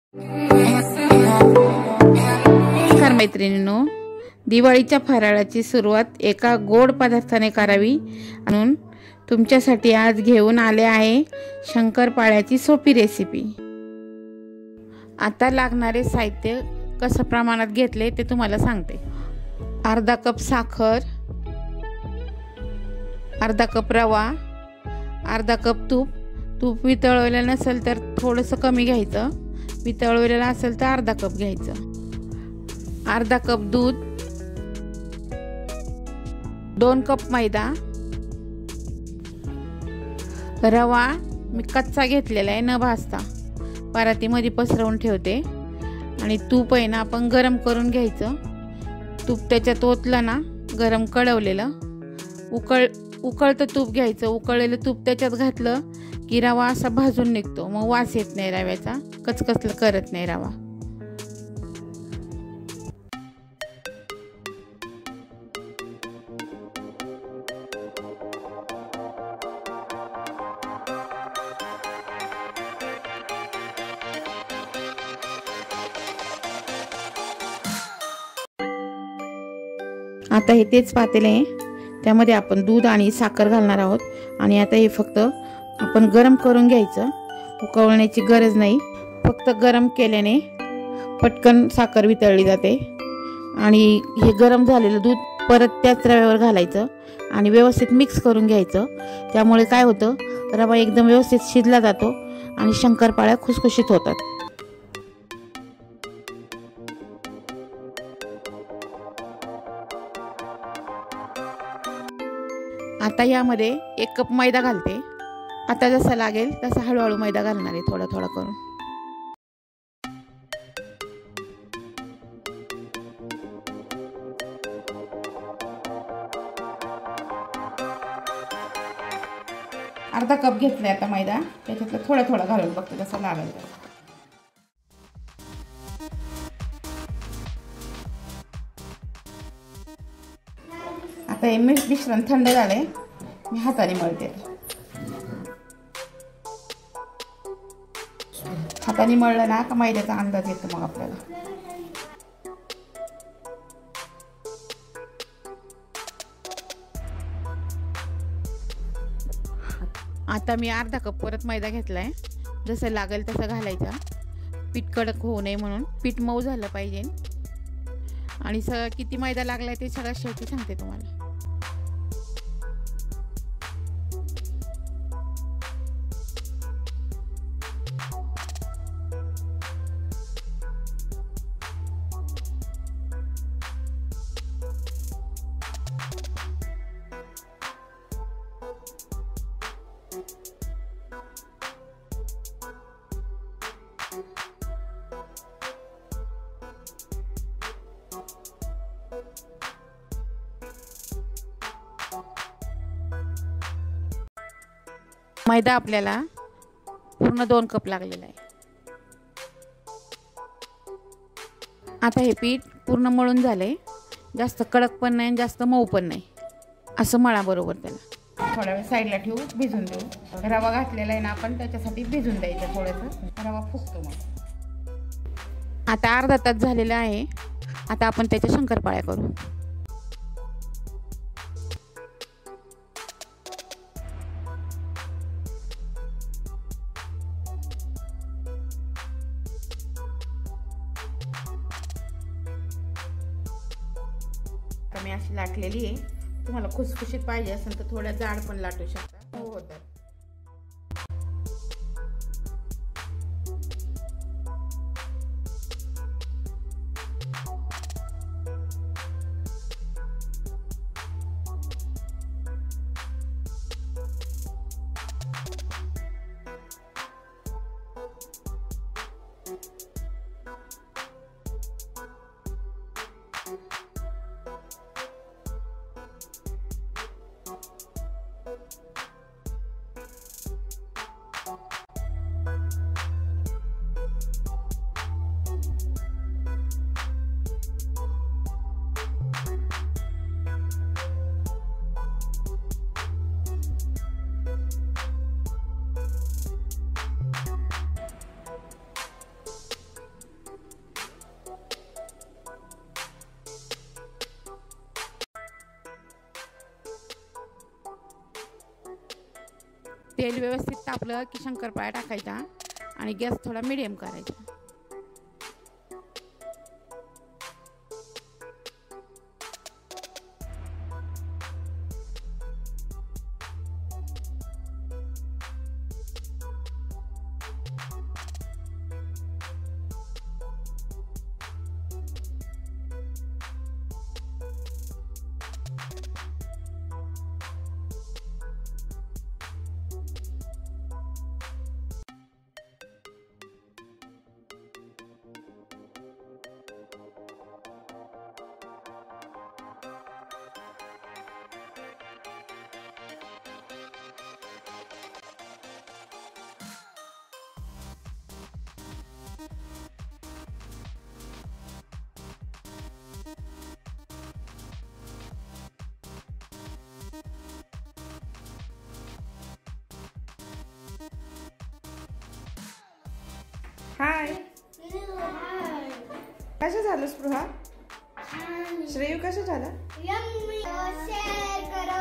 नमस्कार मैत्रिणींनो, दिवाळीच्या फराळाची सुरुवात एका गोड पदार्थाने करावी म्हणून तुमच्यासाठी आज घेऊन आले आहे शंकरपाळ्याची सोपी रेसिपी। आता लागणारे साहित्य कसं प्रमाणात घेतले ते तुम्हाला सांगते। अर्धा कप साखर, अर्धा कप रवा, अर्धा कप तूप। तूप वितळवलेलं नसेल तर थोडंसं कमी घ्यायचं, वितळवलेलं असेल तर अर्धा कप घ्यायचं। अर्धा कप दूध, 2 कप मैदा, रवा मी कच्चा घेतलेला आहे न भाजता, परातीमध्ये पसरवून ठेवते। आणि तूप आहे ना आपण गरम करून घ्यायचं। तूप त्याच्यात ओतलं ना, गरम कढवलेलं उकळतं तूप घ्यायचं। उकळलेलं तूप त्याच्यात घातलं की रवा असा भाजून निघतो, मग वास येत नाही रव्याचा, कचकचलं करत नाही रवा। आता हे तेच पातेले आहे, त्यामध्ये आपण दूध आणि साखर घालणार आहोत। आणि आता हे फक्त आपण गरम करून घ्यायचं, उकळण्याची गरज नाही। फक्त गरम केल्याने पटकन साखर वितळली जाते। आणि हे गरम झालेलं दूध परत त्याच रव्यावर घालायचं आणि व्यवस्थित मिक्स करून घ्यायचं। त्यामुळे काय होतं, रवा एकदम व्यवस्थित शिजला जातो आणि शंकरपाळ्या खुसखुशीत होतात। आता यामध्ये 1 कप मैदा घालते। आता जसा लागेल तसा हळूहळू मैदा घालणार आहे, थोडा थोडा करून। अर्धा कप घेतलाय आता मैदा, त्याच्यातलं थोडा थोडा घालून बघते जसा लागेल तसा। आता हे मिश्रण थंड झाले, मी हाताने मळते। हाताने मळलं ना का मैद्याचा अंदाज येतो मग आपल्याला। आता मी अर्धा कप परत मैदा घेतलाय, जसं लागेल तसं घालायचा, पीठ कडक होऊ नये म्हणून। पीठ मऊ झालं पाहिजे। आणि किती मैदा लागलाय ते सगळं शेवटी सांगते तुम्हाला। मैदा आपल्याला पूर्ण 2 कप लागलेला आहे। आता हे पीठ पूर्ण मळून झाले, जास्त कडक पण नाही जास्त मऊ पण नाही, असं मळा बरोबर। त्याला थोडा वेळ साईडला ठेवू, भिजून देऊ। रवा घातलेला आहे ना आपण, त्याच्यासाठी भिजून द्यायचं थोडंसं, रवा फुगतो मग। आता अर्धा तास झालेला आहे, आता आपण त्याच्या शंकरपाळ्या करू। मी अशी लाटलेली आहे, तुम्हाला खुसखुशीत पाहिजे असेल तर थोड्या जाड पण लाटू शकता, हो होतात। तेल व्यवस्थित तापलं की शंकरपाळ्या टाकायचा आणि गॅस थोडा मिडियम करायचा. हाय, कसं झालं स्पृहा? श्रेयू कसं झालं? शेअर करा.